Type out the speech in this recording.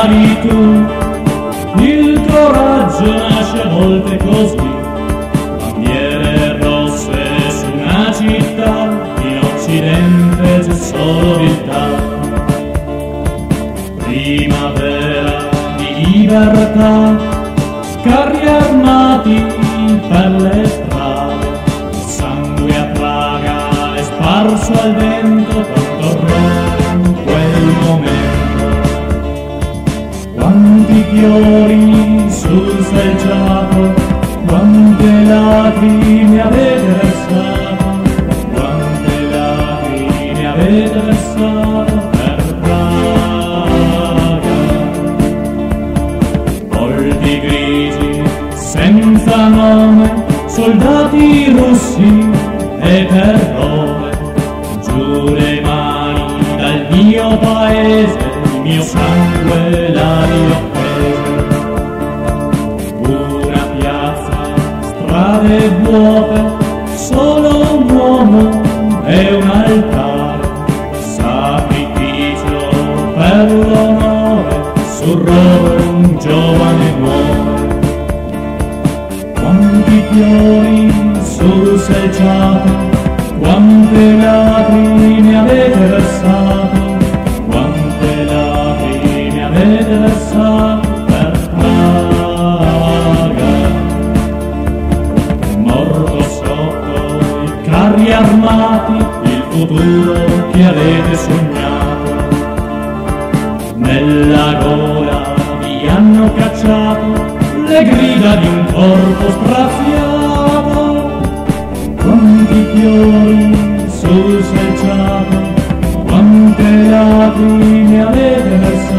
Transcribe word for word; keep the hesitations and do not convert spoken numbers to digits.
segnali tu, il coraggio nasce a volte così, bandiere rosse su una città, in Occidente c'è solo viltà. Primavera di libertà, carri armati per le strade, sangue a Praga è sparso al vento quanto orrore in quel momento. Quanti fiori sul selciato, quante lacrime avete versato, quante lacrime avete versato per Praga. Volti grigi senza nome, soldati russi e terrore, giù le mani dal mio paese, il mio sangue l'ha offese. Una piazza, strade vuote, solo un uomo e un altare, sacrificio per l'onore, sul rogo un giovane muore. Quanti fiori sul selciato, quante lacrime avete versato, quante lacrime avete versato per Praga. Morto sotto i carri armati, il futuro che avete sognato, nella gola vi hanno cacciato le grida di un corpo straziato. Quanti fiori sul selciato, quante lacrime avete versato,